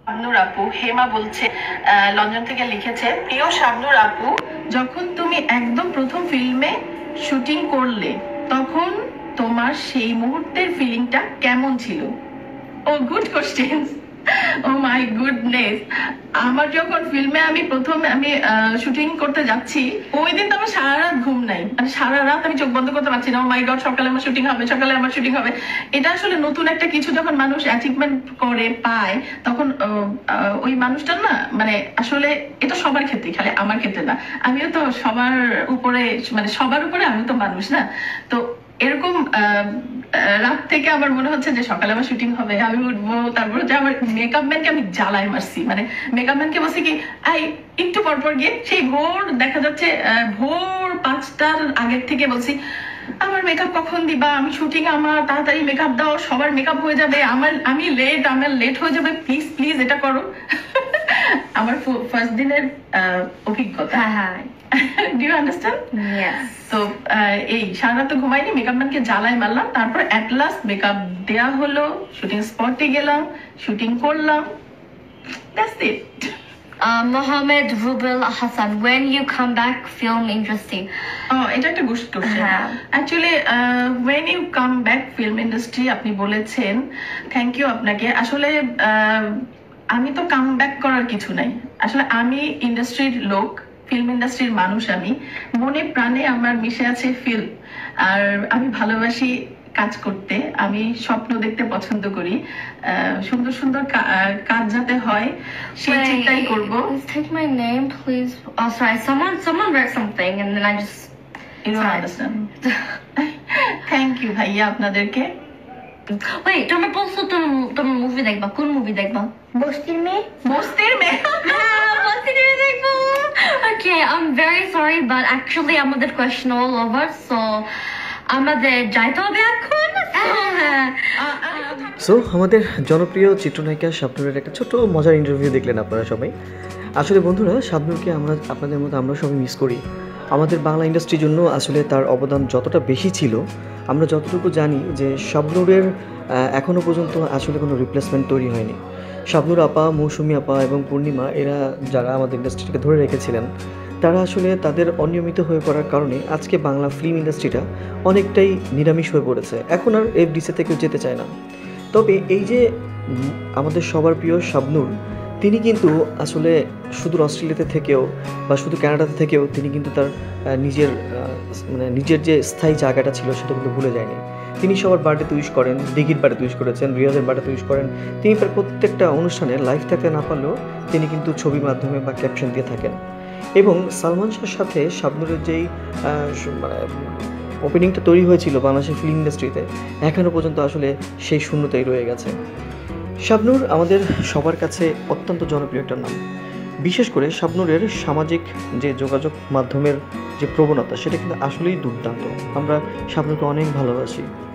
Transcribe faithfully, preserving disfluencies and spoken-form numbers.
শাবনুর আপু, হেমা বলছে লন্ডন থেকে লিখেছে, প্রিয় শাবনুর আপু, যখন তুমি একদম প্রথম ফিল্মে শুটিং করলে তখন তোমার সেই মুহূর্তের ফিলিংটা কেমন ছিল? Oh good question. Oh my goodness, আমার যখন ফিল্মে আমি প্রথম আমি শুটিং করতে যাচ্ছি, ওই দিন তো আমার সারা রাত ঘুম নাই, মানে সারা রাত আমি চোখ বন্ধ করতে পারছি না। ও মাই গড, সকালে আমার শুটিং হবে, সকালে আমার শুটিং হবে। এটা আসলে নতুন একটা কিছু যখন মানুষ অ্যাচিভমেন্ট করে পায়, তখন ওই মানুষটার না, মানে আসলে এটা সবার ক্ষেত্রে, খালি আমার ক্ষেত্রে না, আমিও তো সবার উপরে, মানে সবার উপরে আমি তো মানুষ না। তো এরকম রাত থেকে আমার মনে হচ্ছে যে সকালে আমার শুটিং হবে, আমি উঠবো, তারপর হচ্ছে আমার মেকআপ ম্যানকে আমি জ্বালাই মারছি, মানে মেকআপ ম্যানকে বলছি কি, আই একটু পরপর গিয়ে সেই ভোর দেখা যাচ্ছে ভোর পাঁচটার আগের থেকে বলছি, আমার মেকআপ কখন দিবা, আমি শুটিং, আমার তাড়াতাড়ি মেকআপ দাও, সবার মেকআপ হয়ে যাবে, আমার আমি লেট, আমার লেট হয়ে যাবে, প্লিজ প্লিজ এটা করো। আমার ফার্স্ট দিনের অভিজ্ঞতা। হ্যাঁ হ্যাঁ, ডু ইউ আন্ডারস্ট্যান্ড? ইয়েস। তো এই সারা রাত তো ঘুমাইনি, মেকআপ ম্যানকে জ্বালাই মারলাম, তারপর এট লাস্ট মেকআপ দেয়া হলো, শুটিং স্পটে গেলাম, শুটিং করলাম, that's it. Uh, Mohammed Rubel Hassan, when you come back film industry? Oh, এটা একটা good question. Actually when you come back film industry আপনি বলেছেন, থ্যাংক ইউ আপনাকে। আসলে আমি তো কাম ব্যাক করার কিছু নাই, আসলে আমি ইন্ডাস্ট্রির লোক, ফিল্ম ইন্ডাস্ট্রির মানুষ, আমি মনে প্রাণে আমার মিশে আছে ফিল্ম, আর আমি ভালোবাসি কাজ করতে, আমি স্বপ্ন দেখতে পছন্দ করি, সুন্দর সুন্দর কাজ যাতে হয় সেই চিন্তাই করব। Take my name please. Oh sorry, someone someone read something and then I just you don't understand. Thank you ভাইয়া আপনাদেরকে। Wait, তুমি বলছো তুমি তুমি মুভি দেখবা, কোন মুভি দেখবা? বস্তির মেয়ে। বস্তির মেয়ে, বস্তির মেয়ে দেখবো। Okay, I'm very sorry but actually আমাদের question all over, so আমাদের যাইতে হবে এখন। সো আমাদের জনপ্রিয় চিত্রনায়িকা শাবনুরের একটা ছোট মজার ইন্টারভিউ দেখলেন আপনারা সবাই। আসলে বন্ধুরা, শাবনুরকে আমরা আপনাদের মতো আমরা সবাই মিস করি। আমাদের বাংলা ইন্ডাস্ট্রির জন্য আসলে তার অবদান যতটা বেশি ছিল, আমরা যতটুকু জানি যে শাবনুরের এখনও পর্যন্ত আসলে কোনো রিপ্লেসমেন্ট তৈরি হয়নি। শাবনুর আপা, মৌসুমী আপা এবং পূর্ণিমা, এরা যারা আমাদের ইন্ডাস্ট্রিটাকে ধরে রেখেছিলেন, তারা আসলে তাদের অনিয়মিত হয়ে পড়ার কারণে আজকে বাংলা ফিল্ম ইন্ডাস্ট্রিটা অনেকটাই নিরামিষ হয়ে পড়েছে। এখন আর এফডিসি থেকেও যেতে চায় না। তবে এই যে আমাদের সবার প্রিয় শাবনুর, তিনি কিন্তু আসলে শুধু অস্ট্রেলিয়াতে থেকেও বা শুধু কানাডাতে থেকেও তিনি কিন্তু তার নিজের মানে নিজের যে স্থায়ী জায়গাটা ছিল সেটা কিন্তু ভুলে যায়নি। তিনি সবার বার্থডেতে উইশ করেন, দিঘির বার্থডেতে উইশ করেছেন, রিয়াজের বার্থডেতে উইশ করেন। তিনি তার প্রত্যেকটা অনুষ্ঠানে লাইভ থাকতে না পারলেও তিনি কিন্তু ছবির মাধ্যমে বা ক্যাপশন দিয়ে থাকেন। এবং সালমান শাহর সাথে শাবনুরের যেই মানে ওপেনিংটা তৈরি হয়েছিল বাংলাদেশের ফিল্ম ইন্ডাস্ট্রিতে, এখনও পর্যন্ত আসলে সেই শূন্যতাই রয়ে গেছে। শাবনুর আমাদের সবার কাছে অত্যন্ত জনপ্রিয় একটা নাম। বিশেষ করে শাবনুরের সামাজিক যে যোগাযোগ মাধ্যমের যে প্রবণতা, সেটা কিন্তু আসলেই দুর্দান্ত। আমরা শাবনুরকে অনেক ভালোবাসি।